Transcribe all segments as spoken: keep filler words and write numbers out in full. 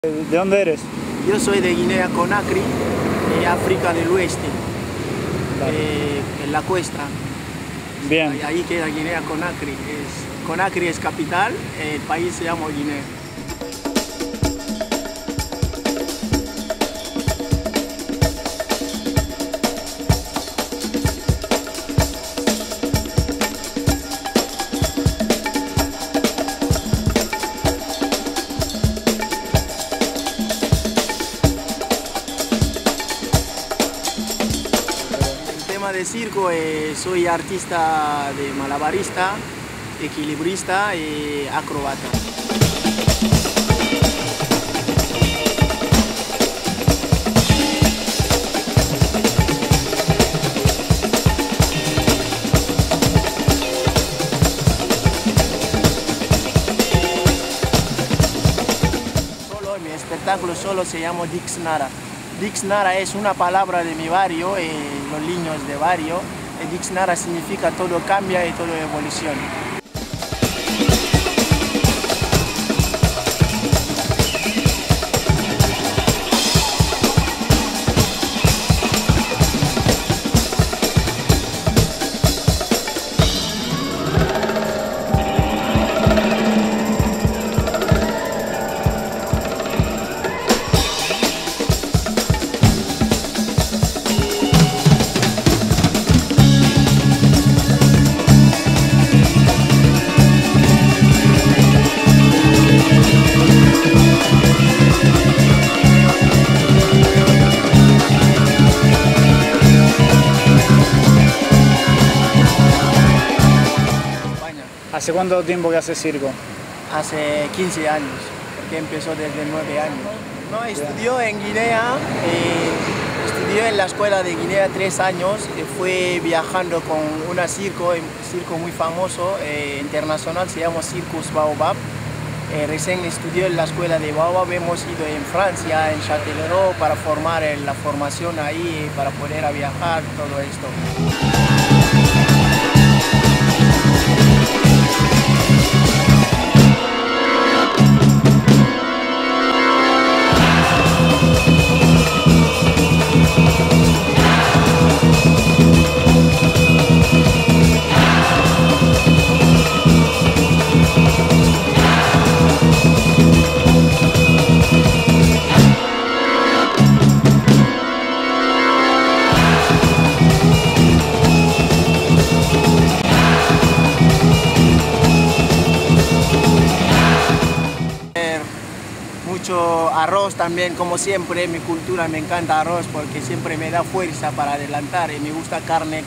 ¿De dónde eres? Yo soy de Guinea Conakry, de África del Oeste, Vale. eh, en la costa. Bien. Ahí, ahí queda Guinea Conakry. Es, Conakry es capital, el país se llama Guinea. De circo, eh, soy artista de malabarista, equilibrista y acrobata. Solo, mi espectáculo solo se llama Dixnara. Dixnara es una palabra de mi barrio, eh, los niños de barrio. El Dixnara significa todo cambia y todo evoluciona. ¿Hace cuánto tiempo que haces circo? Hace quince años, porque empezó desde nueve años. No, estudió en Guinea, eh, estudió en la escuela de Guinea tres años, eh, fue viajando con un circo, un circo muy famoso, eh, internacional, se llama Circus Baobab. Eh, recién estudió en la escuela de Baobab, hemos ido en Francia, en Châtellerault, para formar eh, la formación ahí, para poder a viajar, todo esto. Mucho arroz también, como siempre, mi cultura me encanta arroz porque siempre me da fuerza para adelantar y me gusta carne.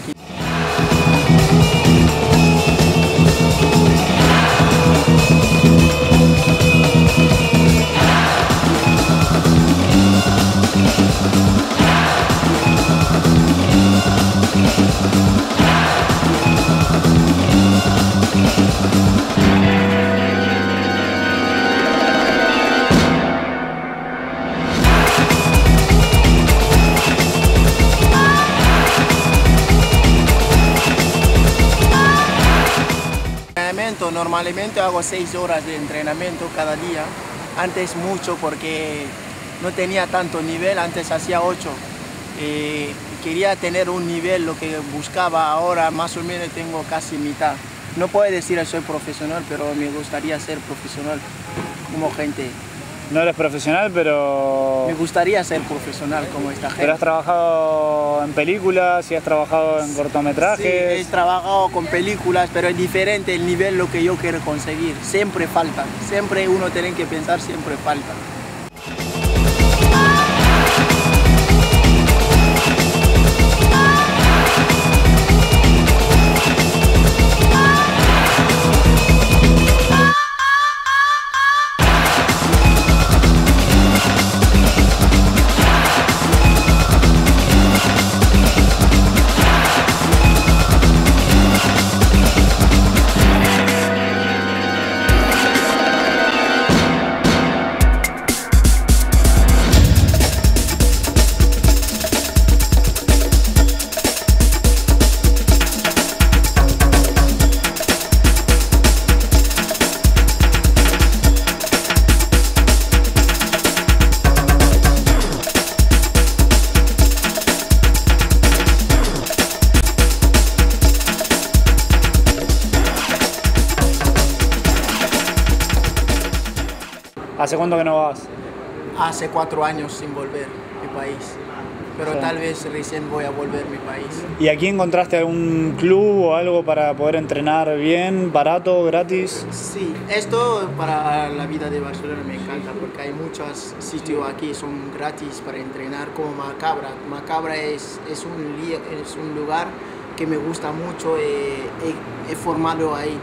Normalmente hago seis horas de entrenamiento cada día. Antes mucho porque no tenía tanto nivel, antes hacía ocho. Eh, quería tener un nivel, lo que buscaba ahora más o menos tengo casi mitad. No puedo decir que soy profesional, pero me gustaría ser profesional como gente. No eres profesional, pero... Me gustaría ser profesional como esta gente. ¿Pero has trabajado en películas y has trabajado en cortometrajes? Sí, he trabajado con películas, pero es diferente el nivel lo que yo quiero conseguir. Siempre falta, siempre uno tiene que pensar, siempre falta. ¿Hace cuánto que no vas? Hace cuatro años sin volver a mi país, pero sí. Tal vez recién voy a volver a mi país. ¿Y aquí encontraste algún club o algo para poder entrenar bien, barato, gratis? Sí, esto para la vida de Barcelona me encanta porque hay muchos sitios aquí que son gratis para entrenar, como Macabra. Macabra es, es, un, es un lugar que me gusta mucho, he, he, he formado ahí.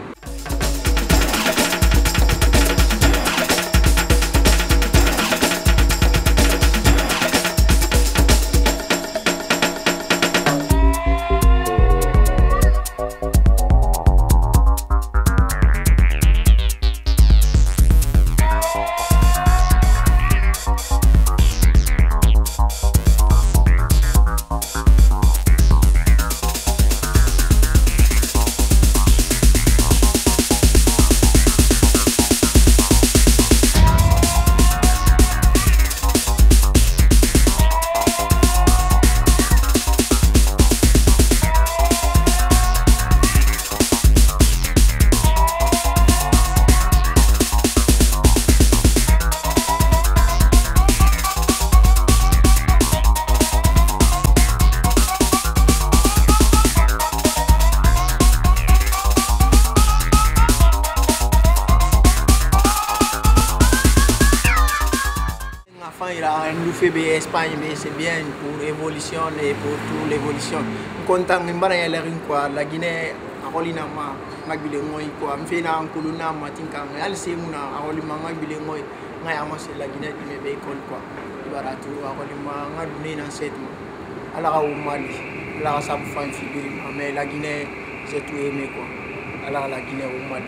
En l'U F B Espagne, mais c'est bien pour l'évolution et pour toute l'évolution. Content en bana yala quoi, la Guinée a rolina ma magbile ngoy quoi, mfina en kuluna matinka al semuna a rolima magbile ngoy ngay amasse la Guinée qui me be école quoi. Baratu a rolima ngadune na setma. Ala ka umali, ala ka sabu fan figure, mais la Guinée j'ai tout aimé quoi. Ala la Guinée umali.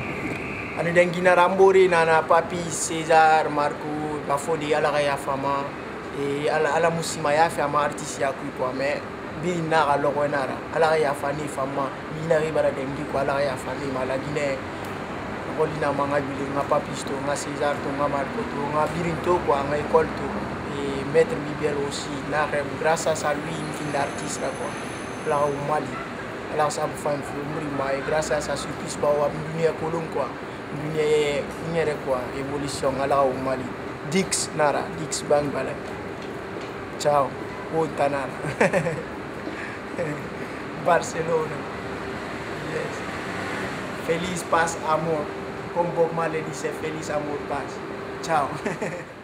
Ani den Guinée Rambori nana Papi César Marco Bafodi ala ya fama e ala ala musima ya fama artiste ya quoi mais bi na ga logo nara ala ya fani fama bi na ribara dengi ko ala ya fani mala Guinée rolina manga bile nga Papi sto nga César to nga Marco to nga birinto ko nga école to et maître Bibiel aussi na grâce à lui une fin d'artiste quoi la au Mali ala sa bu fan fu muri ma et grâce à sa surprise ba wa dunia kolon quoi dunia dunia quoi évolution ala au Mali Dix Nara, Dix Bang Bala. Ciao, Punta Nara. Barcelona. Yes. Feliz paz, amor. Como Bob Marley dice, feliz amor, paz. Ciao.